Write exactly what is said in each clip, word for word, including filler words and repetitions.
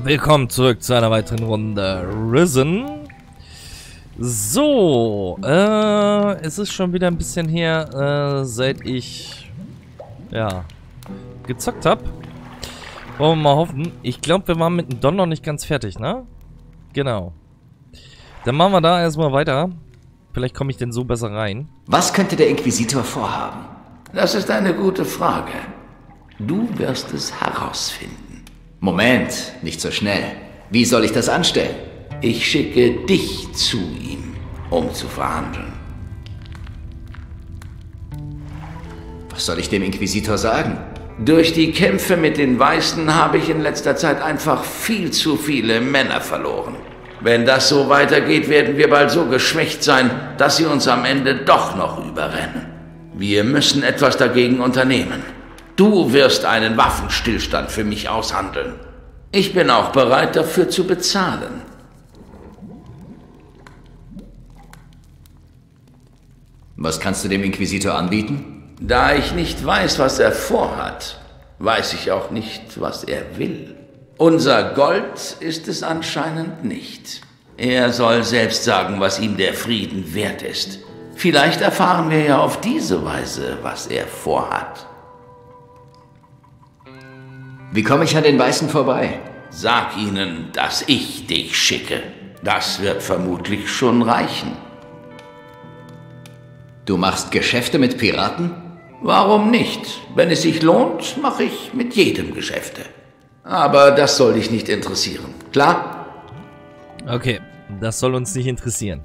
Willkommen zurück zu einer weiteren Runde Risen. So, äh, es ist schon wieder ein bisschen her, äh, seit ich, ja, gezockt habe. Wollen wir mal hoffen. Ich glaube, wir waren mit dem Don noch nicht ganz fertig, ne? Genau. Dann machen wir da erstmal weiter. Vielleicht komme ich denn so besser rein. Was könnte der Inquisitor vorhaben? Das ist eine gute Frage. Du wirst es herausfinden. Moment, nicht so schnell. Wie soll ich das anstellen? Ich schicke dich zu ihm, um zu verhandeln. Was soll ich dem Inquisitor sagen? Durch die Kämpfe mit den Weißen habe ich in letzter Zeit einfach viel zu viele Männer verloren. Wenn das so weitergeht, werden wir bald so geschwächt sein, dass sie uns am Ende doch noch überrennen. Wir müssen etwas dagegen unternehmen. Du wirst einen Waffenstillstand für mich aushandeln. Ich bin auch bereit, dafür zu bezahlen. Was kannst du dem Inquisitor anbieten? Da ich nicht weiß, was er vorhat, weiß ich auch nicht, was er will. Unser Gold ist es anscheinend nicht. Er soll selbst sagen, was ihm der Frieden wert ist. Vielleicht erfahren wir ja auf diese Weise, was er vorhat. Wie komme ich an den Weißen vorbei? Sag ihnen, dass ich dich schicke. Das wird vermutlich schon reichen. Du machst Geschäfte mit Piraten? Warum nicht? Wenn es sich lohnt, mache ich mit jedem Geschäfte. Aber das soll dich nicht interessieren. Klar? Okay, das soll uns nicht interessieren.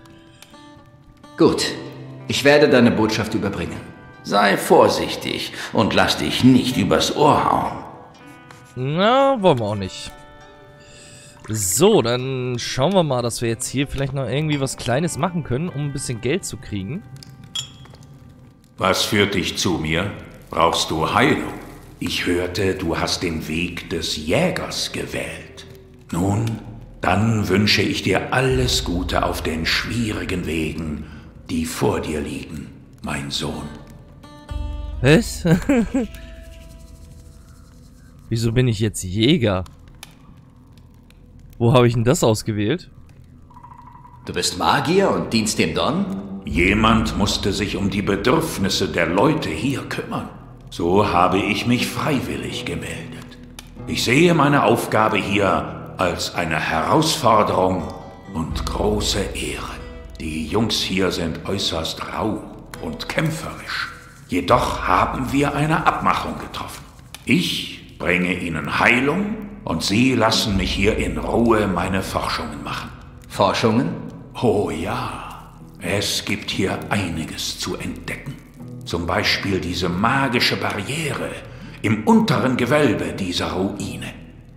Gut, ich werde deine Botschaft überbringen. Sei vorsichtig und lass dich nicht übers Ohr hauen. Na, wollen wir auch nicht. So, dann schauen wir mal, dass wir jetzt hier vielleicht noch irgendwie was Kleines machen können, um ein bisschen Geld zu kriegen. Was führt dich zu mir? Brauchst du Heilung? Ich hörte, du hast den Weg des Jägers gewählt. Nun, dann wünsche ich dir alles Gute auf den schwierigen Wegen, die vor dir liegen, mein Sohn. Was? Wieso bin ich jetzt Jäger? Wo habe ich denn das ausgewählt? Du bist Magier und dienst dem Don? Jemand musste sich um die Bedürfnisse der Leute hier kümmern. So habe ich mich freiwillig gemeldet. Ich sehe meine Aufgabe hier als eine Herausforderung und große Ehre. Die Jungs hier sind äußerst rau und kämpferisch. Jedoch haben wir eine Abmachung getroffen. Ich bringe ihnen Heilung und sie lassen mich hier in Ruhe meine Forschungen machen. Forschungen? Oh ja. Es gibt hier einiges zu entdecken. Zum Beispiel diese magische Barriere im unteren Gewölbe dieser Ruine.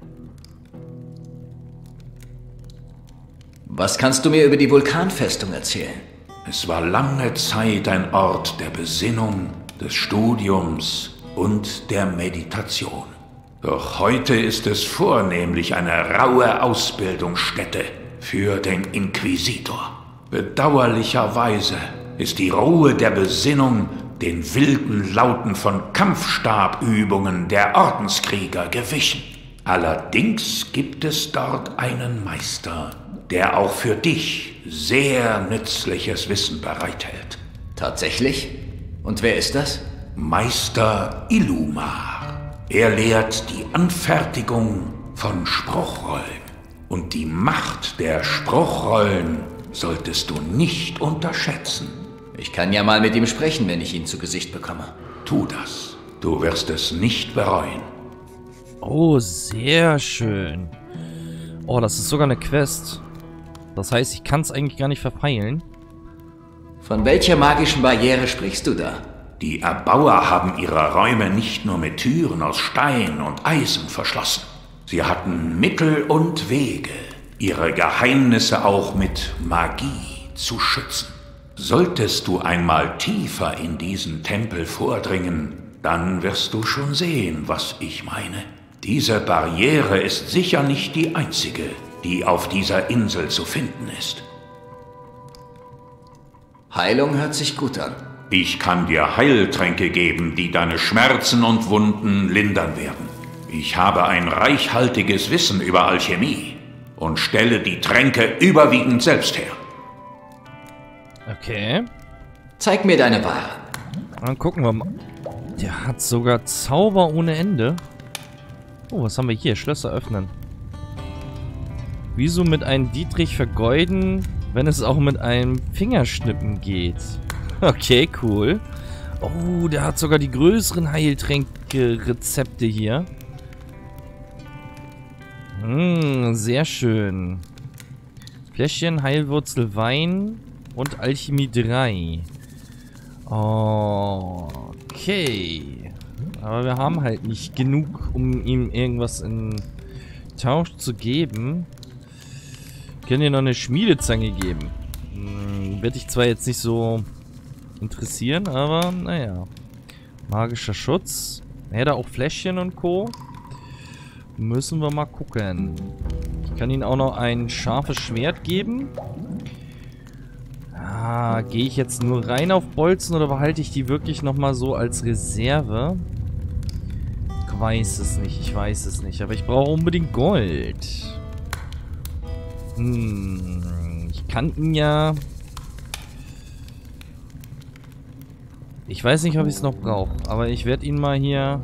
Was kannst du mir über die Vulkanfestung erzählen? Es war lange Zeit ein Ort der Besinnung, des Studiums und der Meditation. Doch heute ist es vornehmlich eine raue Ausbildungsstätte für den Inquisitor. Bedauerlicherweise ist die Ruhe der Besinnung den wilden Lauten von Kampfstabübungen der Ordenskrieger gewichen. Allerdings gibt es dort einen Meister, der auch für dich sehr nützliches Wissen bereithält. Tatsächlich? Und wer ist das? Meister Illumar. Er lehrt die Anfertigung von Spruchrollen. Und die Macht der Spruchrollen solltest du nicht unterschätzen. Ich kann ja mal mit ihm sprechen, wenn ich ihn zu Gesicht bekomme. Tu das. Du wirst es nicht bereuen. Oh, sehr schön. Oh, das ist sogar eine Quest. Das heißt, ich kann es eigentlich gar nicht verpeilen. Von welcher magischen Barriere sprichst du da? Die Erbauer haben ihre Räume nicht nur mit Türen aus Stein und Eisen verschlossen. Sie hatten Mittel und Wege, ihre Geheimnisse auch mit Magie zu schützen. Solltest du einmal tiefer in diesen Tempel vordringen, dann wirst du schon sehen, was ich meine. Diese Barriere ist sicher nicht die einzige, die auf dieser Insel zu finden ist. Heilung hört sich gut an. Ich kann dir Heiltränke geben, die deine Schmerzen und Wunden lindern werden. Ich habe ein reichhaltiges Wissen über Alchemie und stelle die Tränke überwiegend selbst her. Okay. Zeig mir deine Ware. Dann gucken wir mal. Der hat sogar Zauber ohne Ende. Oh, was haben wir hier? Schlösser öffnen. Wieso mit einem Dietrich vergeuden, wenn es auch mit einem Fingerschnippen geht? Okay, cool. Oh, der hat sogar die größeren Heiltränke-Rezepte hier. Hm, sehr schön. Fläschchen, Heilwurzel, Wein und Alchemie drei. Okay. Aber wir haben halt nicht genug, um ihm irgendwas in Tausch zu geben. Ich kann dir noch eine Schmiedezange geben. Hm, werde ich zwar jetzt nicht so interessieren, aber naja. Magischer Schutz. Er hätte auch Fläschchen und Co. Müssen wir mal gucken. Ich kann ihm auch noch ein scharfes Schwert geben. Ah, gehe ich jetzt nur rein auf Bolzen oder behalte ich die wirklich nochmal so als Reserve? Ich weiß es nicht, ich weiß es nicht. Aber ich brauche unbedingt Gold. Hm, ich kann ihn ja... Ich weiß nicht, ob ich es noch brauche. Aber ich werde ihn mal hier...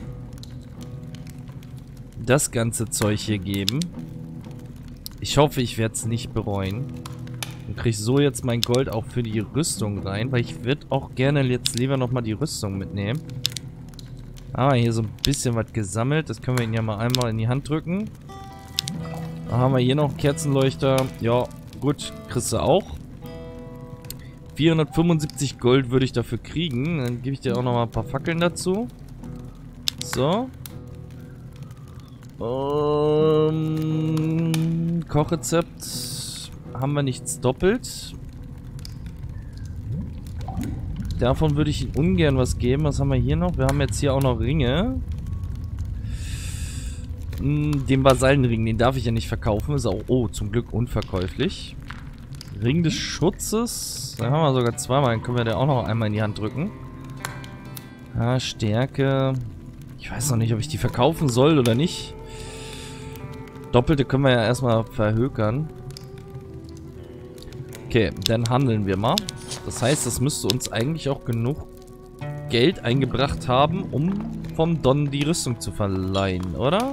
das ganze Zeug hier geben. Ich hoffe, ich werde es nicht bereuen. Und kriege so jetzt mein Gold auch für die Rüstung rein, weil ich würde auch gerne jetzt lieber nochmal die Rüstung mitnehmen. Ah, hier so ein bisschen was gesammelt. Das können wir ihn ja mal einmal in die Hand drücken. Dann haben wir hier noch einen Kerzenleuchter. Ja, gut, kriegst du auch. vierhundertfünfundsiebzig Gold würde ich dafür kriegen. Dann gebe ich dir auch nochmal ein paar Fackeln dazu. So. Um, Kochrezept haben wir nichts doppelt. Davon würde ich ihm ungern was geben. Was haben wir hier noch? Wir haben jetzt hier auch noch Ringe. Den Basallenring, den darf ich ja nicht verkaufen. Ist auch, oh, zum Glück unverkäuflich. Ring des Schutzes. Da haben wir sogar zweimal. Dann können wir den auch noch einmal in die Hand drücken. Ja, Stärke. Ich weiß noch nicht, ob ich die verkaufen soll oder nicht. Doppelte können wir ja erstmal verhökern. Okay, dann handeln wir mal. Das heißt, das müsste uns eigentlich auch genug Geld eingebracht haben, um vom Don die Rüstung zu verleihen, oder?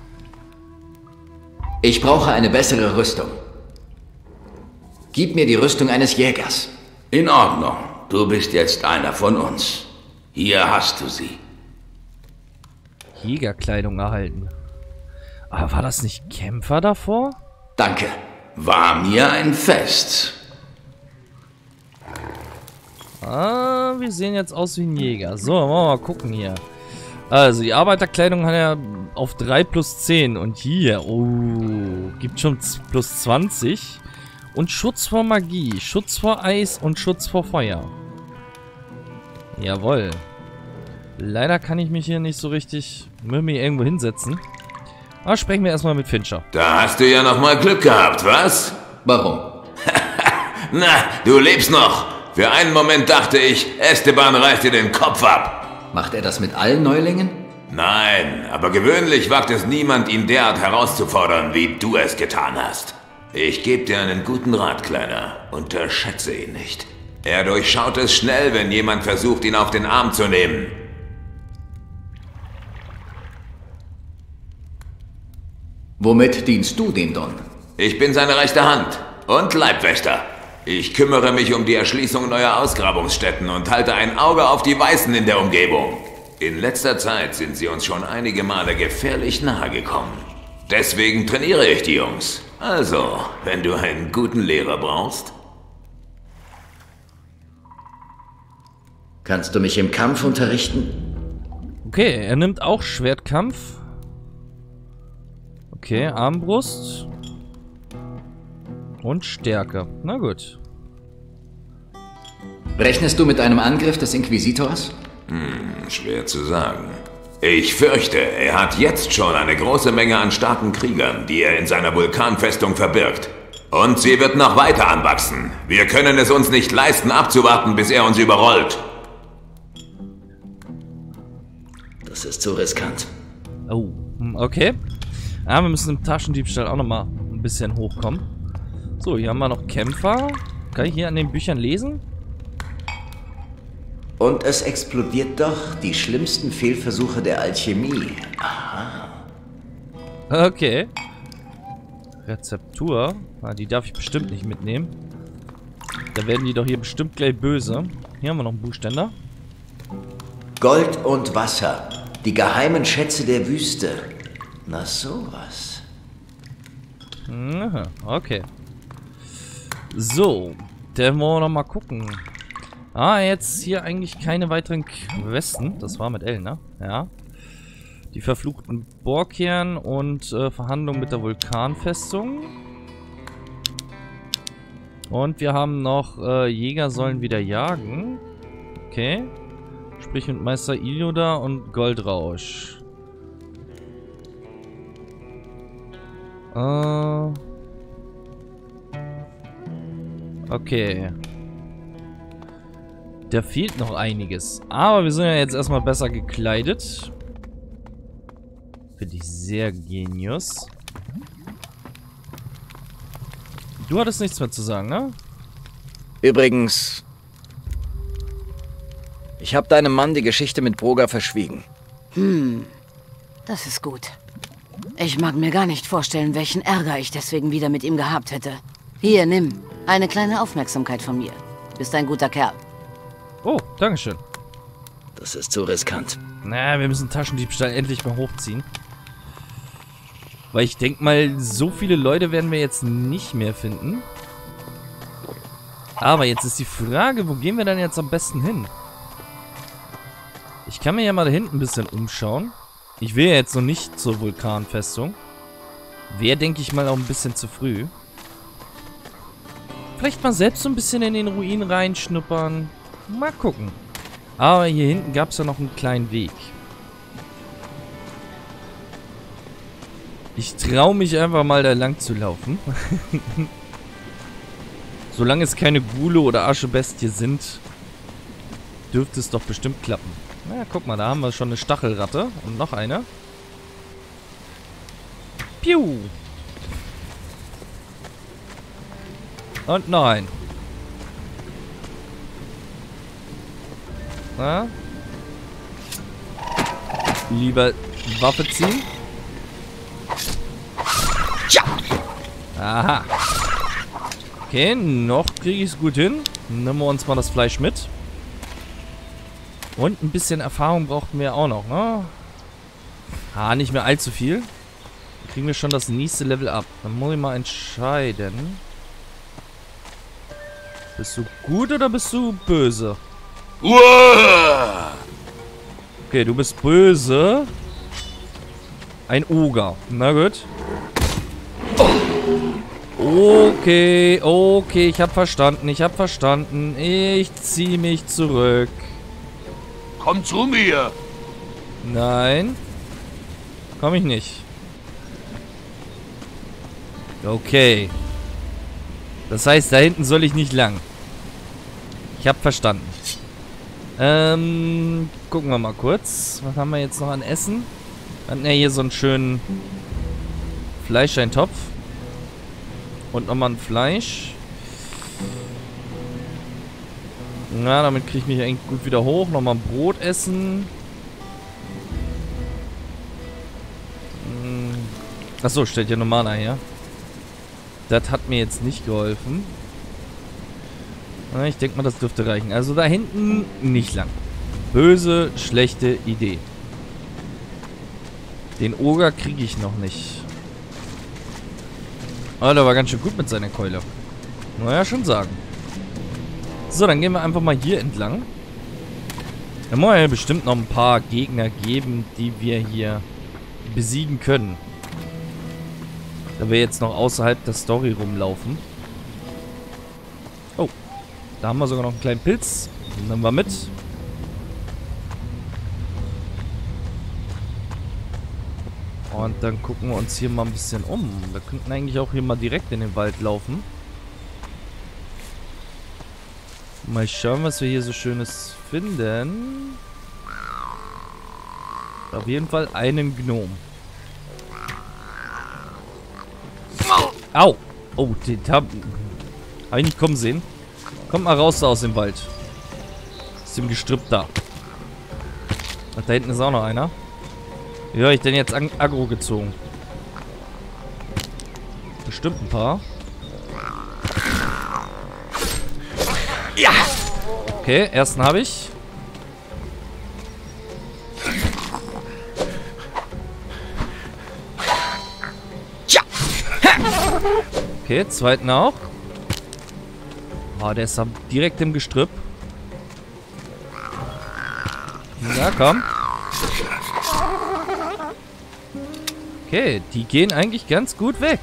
Ich brauche eine bessere Rüstung. Gib mir die Rüstung eines Jägers. In Ordnung. Du bist jetzt einer von uns. Hier hast du sie. Jägerkleidung erhalten. Aber war das nicht Kämpfer davor? Danke. War mir ein Fest. Ah, wir sehen jetzt aus wie ein Jäger. So, wollen wir mal gucken hier. Also, die Arbeiterkleidung hat ja auf drei plus zehn. Und hier, oh, gibt schon plus zwanzig. Und Schutz vor Magie, Schutz vor Eis und Schutz vor Feuer. Jawohl. Leider kann ich mich hier nicht so richtig mit mir irgendwo hinsetzen. Aber sprechen wir erstmal mit Fincher. Da hast du ja noch mal Glück gehabt, was? Warum? Na, du lebst noch. Für einen Moment dachte ich, Esteban reißt dir den Kopf ab. Macht er das mit allen Neulingen? Nein, aber gewöhnlich wagt es niemand, ihn derart herauszufordern, wie du es getan hast. Ich gebe dir einen guten Rat, Kleiner. Unterschätze ihn nicht. Er durchschaut es schnell, wenn jemand versucht, ihn auf den Arm zu nehmen. Womit dienst du dem Don? Ich bin seine rechte Hand und Leibwächter. Ich kümmere mich um die Erschließung neuer Ausgrabungsstätten und halte ein Auge auf die Weißen in der Umgebung. In letzter Zeit sind sie uns schon einige Male gefährlich nahe gekommen. Deswegen trainiere ich die Jungs. Also, wenn du einen guten Lehrer brauchst. Kannst du mich im Kampf unterrichten? Okay, er nimmt auch Schwertkampf. Okay, Armbrust. Und Stärke. Na gut. Rechnest du mit einem Angriff des Inquisitors? Hm, schwer zu sagen. Ich fürchte, er hat jetzt schon eine große Menge an starken Kriegern, die er in seiner Vulkanfestung verbirgt. Und sie wird noch weiter anwachsen. Wir können es uns nicht leisten, abzuwarten, bis er uns überrollt. Das ist zu riskant. Oh. Hm, okay. Ja, wir müssen im Taschendiebstahl auch nochmal ein bisschen hochkommen. So, hier haben wir noch Kämpfer. Kann ich hier an den Büchern lesen? Und es explodiert doch die schlimmsten Fehlversuche der Alchemie. Aha. Okay. Rezeptur. Ah, die darf ich bestimmt nicht mitnehmen. Da werden die doch hier bestimmt gleich böse. Hier haben wir noch einen Buchständer. Gold und Wasser. Die geheimen Schätze der Wüste. Na sowas. Aha, okay. So. Dann wollen wir noch mal gucken. Ah, jetzt hier eigentlich keine weiteren Questen. Das war mit L, ne? Ja. Die verfluchten Bohrkern und äh, Verhandlungen mit der Vulkanfestung. Und wir haben noch äh, Jäger sollen wieder jagen. Okay. Sprich mit Meister Ilioda und Goldrausch. Äh. Okay. Da fehlt noch einiges. Aber wir sind ja jetzt erstmal besser gekleidet. Finde ich sehr genius. Du hattest nichts mehr zu sagen, ne? Übrigens, ich habe deinem Mann die Geschichte mit Broga verschwiegen. Hm, das ist gut. Ich mag mir gar nicht vorstellen, welchen Ärger ich deswegen wieder mit ihm gehabt hätte. Hier, nimm. Eine kleine Aufmerksamkeit von mir. Bist ein guter Kerl. Oh, dankeschön. Das ist zu riskant. Na, wir müssen Taschendiebstahl endlich mal hochziehen. Weil ich denke mal, so viele Leute werden wir jetzt nicht mehr finden. Aber jetzt ist die Frage, wo gehen wir dann jetzt am besten hin? Ich kann mir ja mal da hinten ein bisschen umschauen. Ich will ja jetzt noch nicht zur Vulkanfestung. Wäre, denke ich mal, auch ein bisschen zu früh. Vielleicht mal selbst so ein bisschen in den Ruin reinschnuppern. Mal gucken. Aber hier hinten gab es ja noch einen kleinen Weg. Ich traue mich einfach mal da lang zu laufen. Solange es keine Ghule oder Aschebestie sind, dürfte es doch bestimmt klappen. Na, guck mal, da haben wir schon eine Stachelratte. Und noch eine. Piu! Und noch ein. Na? Lieber Waffe ziehen. Aha. Okay, noch kriege ich es gut hin. Nehmen wir uns mal das Fleisch mit. Und ein bisschen Erfahrung brauchten wir auch noch, ne? Ah, nicht mehr allzu viel. Dann kriegen wir schon das nächste Level ab. Dann muss ich mal entscheiden. Bist du gut oder bist du böse? Okay, du bist böse. Ein Oger. Na gut. Okay, okay, ich hab verstanden, ich hab verstanden. Ich zieh mich zurück. Komm zu mir! Nein. Komm ich nicht. Okay. Das heißt, da hinten soll ich nicht lang. Ich hab verstanden. Ähm, gucken wir mal kurz. Was haben wir jetzt noch an Essen? Wir hatten ja hier so einen schönen Fleischeintopf. Und nochmal ein Fleisch. Na, damit kriege ich mich eigentlich gut wieder hoch. Nochmal ein Brot essen. Hm. Achso, steht hier Nomana her. Das hat mir jetzt nicht geholfen. Na, ich denke mal, das dürfte reichen. Also da hinten nicht lang. Böse, schlechte Idee. Den Oger kriege ich noch nicht. Oh, der war ganz schön gut mit seiner Keule. Naja, schon sagen. So, dann gehen wir einfach mal hier entlang. Da muss ja bestimmt noch ein paar Gegner geben, die wir hier besiegen können. Da wir jetzt noch außerhalb der Story rumlaufen. Oh, da haben wir sogar noch einen kleinen Pilz. Den nehmen wir mit. Und dann gucken wir uns hier mal ein bisschen um. Wir könnten eigentlich auch hier mal direkt in den Wald laufen. Mal schauen, was wir hier so Schönes finden. Auf jeden Fall einen Gnom. Au! Oh, den hab, hab ich nicht kommen sehen. Kommt mal raus da aus dem Wald. Aus dem Gestrüpp da. Ach, da hinten ist auch noch einer. Wie höre ich denn jetzt ag aggro gezogen? Bestimmt ein paar. Ja! Okay, ersten habe ich. Okay, zweiten auch. Oh, der ist direkt im Gestrüpp. Ja, komm. Okay, die gehen eigentlich ganz gut weg.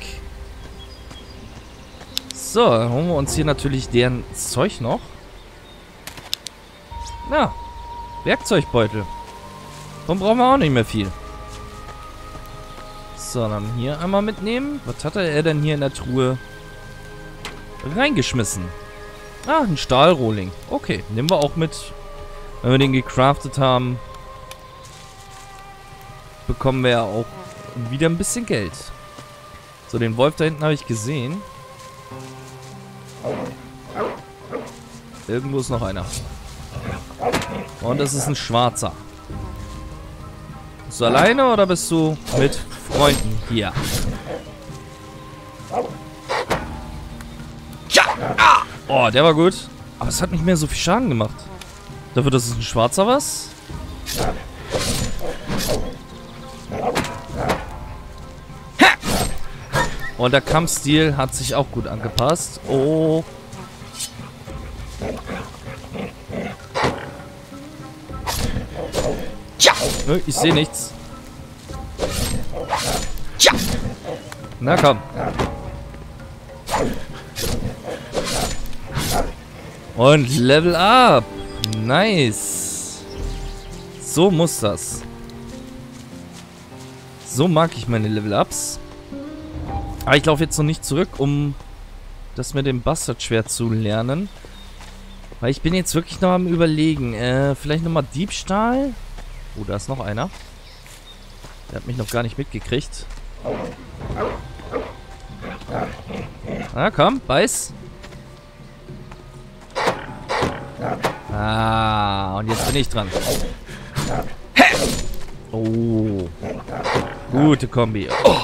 So, dann holen wir uns hier natürlich deren Zeug noch. Na, Werkzeugbeutel. Davon brauchen wir auch nicht mehr viel. So, dann hier einmal mitnehmen. Was hat er denn hier in der Truhe reingeschmissen? Ah, ein Stahlrohling. Okay, nehmen wir auch mit. Wenn wir den gecraftet haben, bekommen wir ja auch wieder ein bisschen Geld. So, den Wolf da hinten habe ich gesehen. Irgendwo ist noch einer. Und das ist ein schwarzer. Bist du alleine oder bist du mit Freunden hier? Oh, der war gut. Aber es hat nicht mehr so viel Schaden gemacht. Dafür, dass es ein schwarzer was? Und der Kampfstil hat sich auch gut angepasst. Oh. Ich sehe nichts. Na komm. Und Level up. Nice. So muss das. So mag ich meine Level-Ups. Aber ich laufe jetzt noch nicht zurück, um das mit dem Bastardschwert zu lernen. Weil ich bin jetzt wirklich noch am Überlegen. Äh, vielleicht nochmal Diebstahl? Oh, da ist noch einer. Der hat mich noch gar nicht mitgekriegt. Na komm, beiß. Ah, und jetzt bin ich dran. Oh. Gute Kombi. Oh.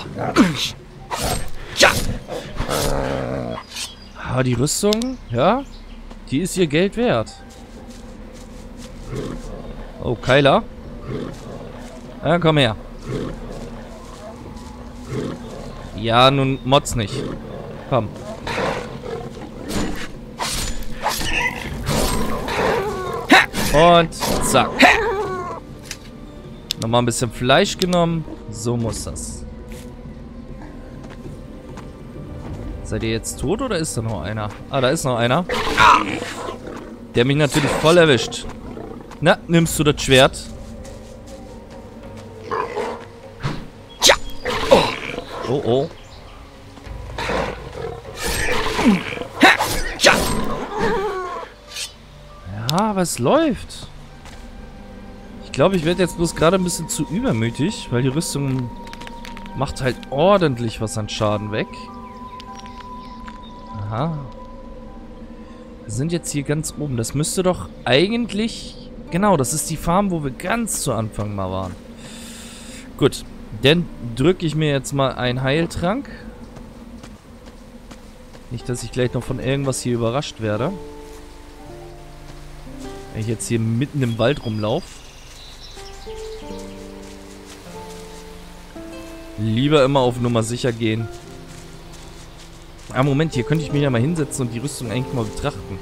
Ah, die Rüstung, ja, die ist ihr Geld wert. Oh, Keiler. Ja, komm her. Ja, nun Mods nicht. Komm. Und zack. Nochmal ein bisschen Fleisch genommen. So muss das. Seid ihr jetzt tot oder ist da noch einer? Ah, da ist noch einer. Der mich natürlich voll erwischt. Na, nimmst du das Schwert? Oh, oh. Ja, aber es läuft. Ich glaube, ich werde jetzt bloß gerade ein bisschen zu übermütig, weil die Rüstung macht halt ordentlich was an Schaden weg. Aha. Wir sind jetzt hier ganz oben. Das müsste doch eigentlich... Genau, das ist die Farm, wo wir ganz zu Anfang mal waren. Gut. Dann drücke ich mir jetzt mal einen Heiltrank. Nicht, dass ich gleich noch von irgendwas hier überrascht werde. Wenn ich jetzt hier mitten im Wald rumlaufe. Lieber immer auf Nummer sicher gehen. Ah, Moment, hier könnte ich mich ja mal hinsetzen und die Rüstung eigentlich mal betrachten.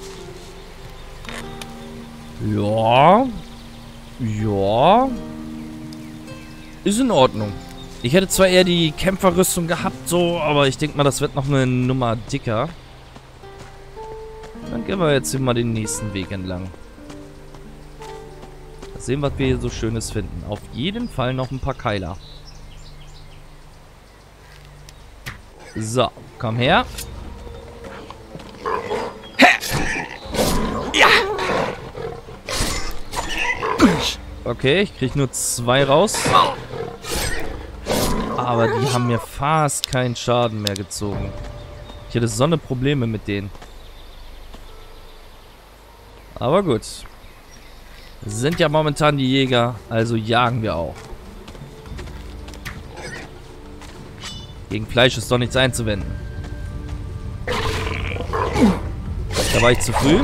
Ja. Ja. Ist in Ordnung. Ich hätte zwar eher die Kämpferrüstung gehabt, so, aber ich denke mal, das wird noch eine Nummer dicker. Dann gehen wir jetzt hier mal den nächsten Weg entlang. Mal sehen, was wir hier so Schönes finden. Auf jeden Fall noch ein paar Keiler. So, komm her. Okay, ich krieg nur zwei raus. Aber die haben mir fast keinen Schaden mehr gezogen. hätte so eine Probleme mit denen. Aber gut. Sind ja momentan die Jäger, also jagen wir auch. Gegen Fleisch ist doch nichts einzuwenden. Da war ich zu früh.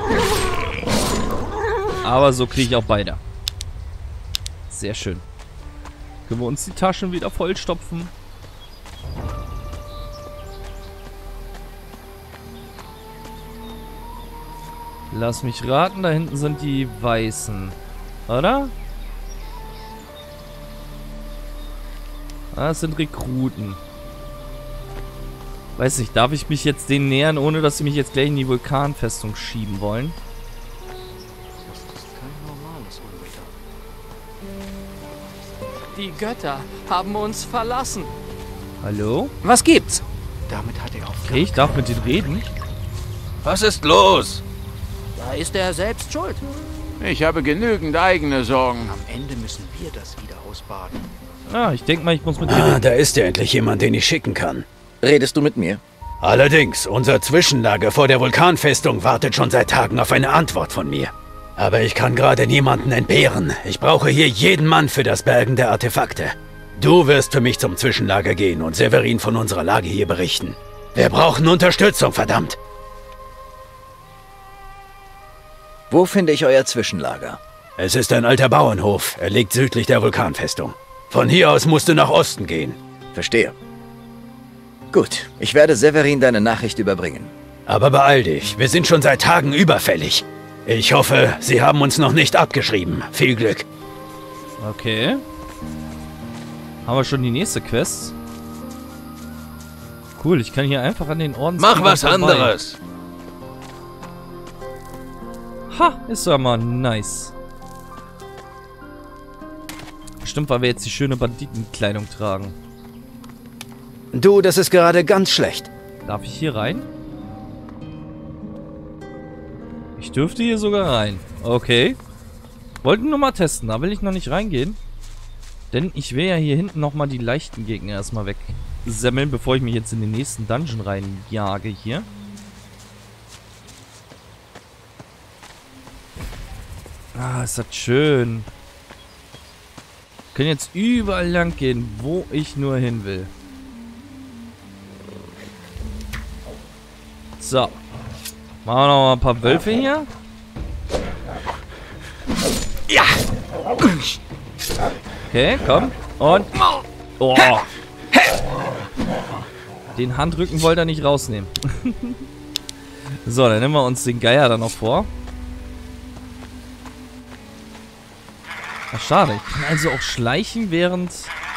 Aber so kriege ich auch beide. Sehr schön. Können wir uns die Taschen wieder vollstopfen? Lass mich raten, da hinten sind die Weißen. Oder? Ah, das sind Rekruten. Weiß nicht, darf ich mich jetzt denen nähern, ohne dass sie mich jetzt gleich in die Vulkanfestung schieben wollen? Das ist kein normales Unwetter. Die Götter haben uns verlassen. Hallo? Was gibt's? Damit hat er aufgehört. Okay, ich darf mit denen reden. Was ist los? Da ist er selbst schuld. Ich habe genügend eigene Sorgen. Am Ende müssen wir das wieder ausbaden. Ah, ich denke mal, ich muss mit dir Ah, reden. da ist ja endlich jemand, den ich schicken kann. Redest du mit mir? Allerdings, unser Zwischenlager vor der Vulkanfestung wartet schon seit Tagen auf eine Antwort von mir. Aber ich kann gerade niemanden entbehren. Ich brauche hier jeden Mann für das Bergen der Artefakte. Du wirst für mich zum Zwischenlager gehen und Severin von unserer Lage hier berichten. Wir brauchen Unterstützung, verdammt! Wo finde ich euer Zwischenlager? Es ist ein alter Bauernhof. Er liegt südlich der Vulkanfestung. Von hier aus musst du nach Osten gehen. Verstehe. Gut, ich werde Severin deine Nachricht überbringen. Aber beeil dich, wir sind schon seit Tagen überfällig. Ich hoffe, sie haben uns noch nicht abgeschrieben. Viel Glück. Okay. Haben wir schon die nächste Quest? Cool, ich kann hier einfach an den Orden... Mach was anderes. Ha, ist doch mal nice. Bestimmt, weil wir jetzt die schöne Banditenkleidung tragen. Du, das ist gerade ganz schlecht. Darf ich hier rein? Ich dürfte hier sogar rein. Okay. Wollten nur mal testen, da will ich noch nicht reingehen. Denn ich will ja hier hinten nochmal die leichten Gegner erstmal wegsemmeln, bevor ich mich jetzt in den nächsten Dungeon reinjage hier. Ah, ist das schön. Wir können jetzt überall lang gehen, wo ich nur hin will. So. Machen wir noch mal ein paar Wölfe hier. Ja. Okay, komm. Und... Oh. Den Handrücken wollte er nicht rausnehmen. So, dann nehmen wir uns den Geier da noch vor. Ach, schade. Ich kann also auch schleichen, während...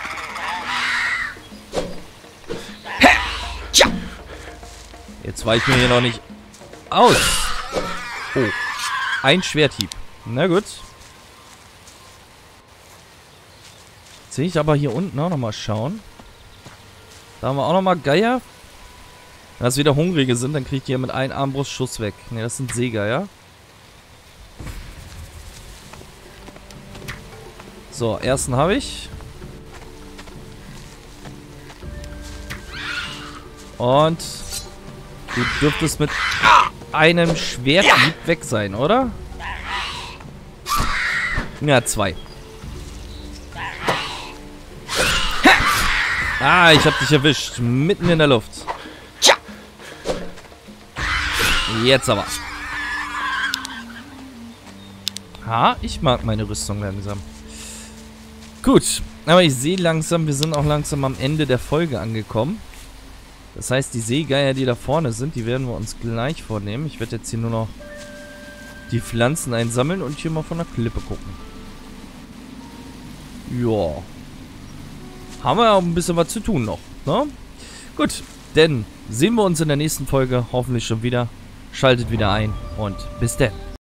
Jetzt weicht mir hier noch nicht aus. Oh. Ein Schwerthieb. Na gut. Jetzt will ich aber hier unten auch nochmal schauen. Da haben wir auch nochmal Geier. Wenn das wieder Hungrige sind, dann kriegt ihr mit einem Armbrust Schuss weg. Ne, das sind Seegeier. So, ersten habe ich. Und du dürftest mit einem Schwerthieb weg sein, oder? Ja, zwei. Ah, ich hab dich erwischt. Mitten in der Luft. Jetzt aber. Ha, ich mag meine Rüstung langsam. Gut, aber ich sehe langsam, wir sind auch langsam am Ende der Folge angekommen. Das heißt, die Seegeier, die da vorne sind, die werden wir uns gleich vornehmen. Ich werde jetzt hier nur noch die Pflanzen einsammeln und hier mal von der Klippe gucken. Ja. Haben wir auch ein bisschen was zu tun noch, ne? Gut, denn sehen wir uns in der nächsten Folge hoffentlich schon wieder. Schaltet wieder ein und bis dann.